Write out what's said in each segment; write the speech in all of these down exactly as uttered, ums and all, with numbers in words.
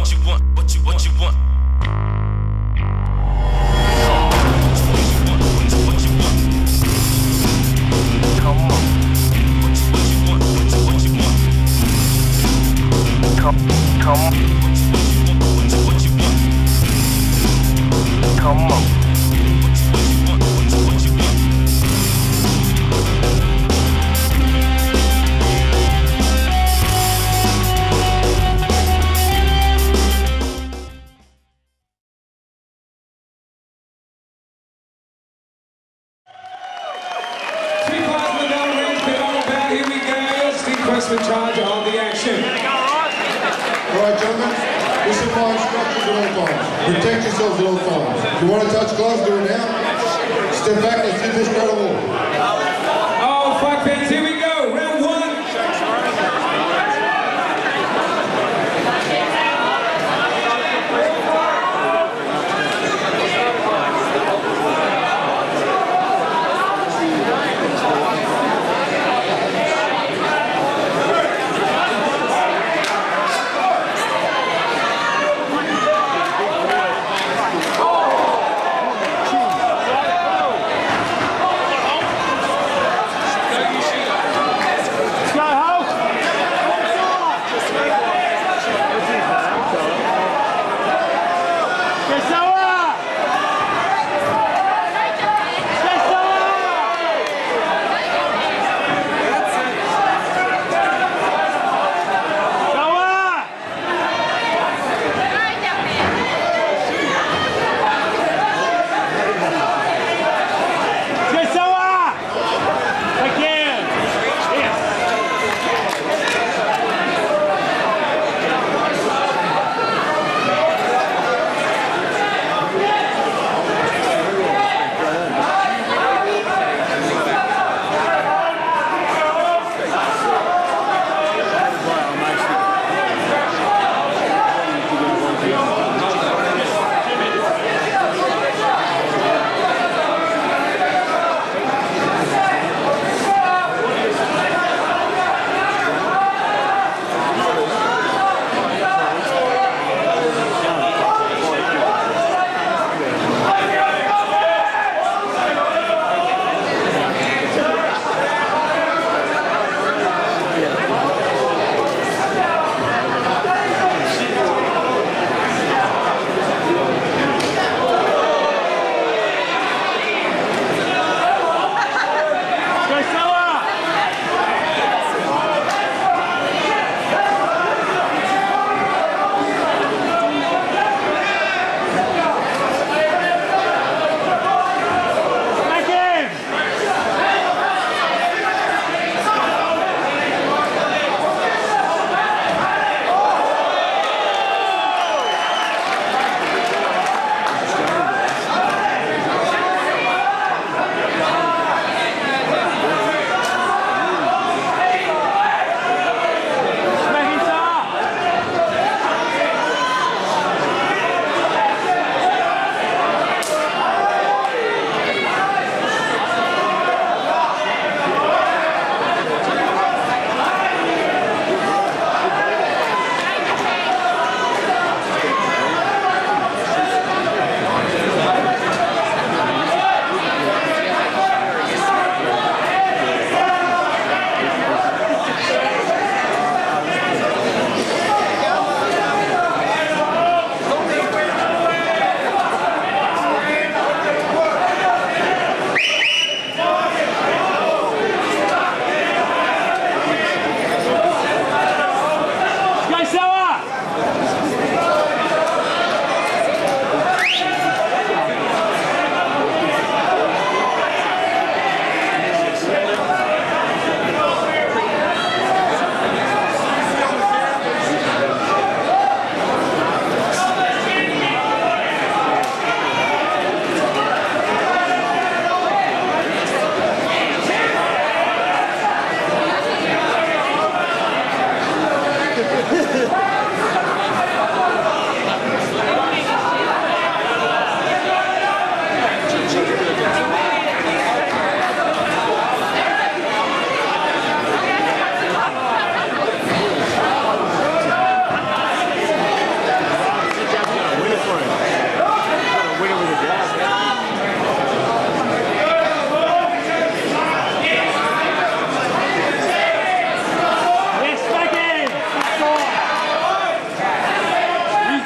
what you want, what you what you want. Come on. What you what you want, what you what you want. Come come on. What you what you want, what you what you want. Come on. What you what you want, what you what you want. In charge of the action. Alright, gentlemen, listen to my instructions at all times. Protect yourselves at all times. If you want to touch gloves, do it now. Step back, let's see this credible. Oh, fight fans, here we go. Round one.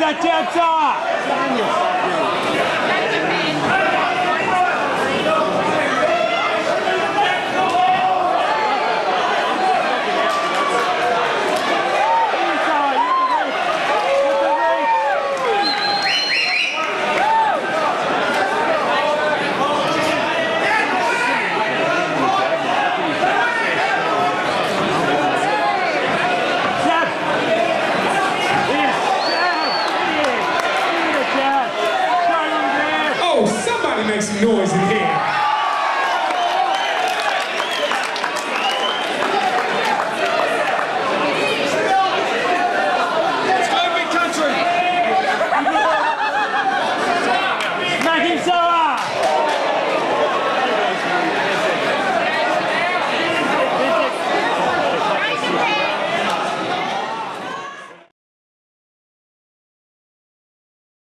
Затянуться! Oh, somebody make some noise in here.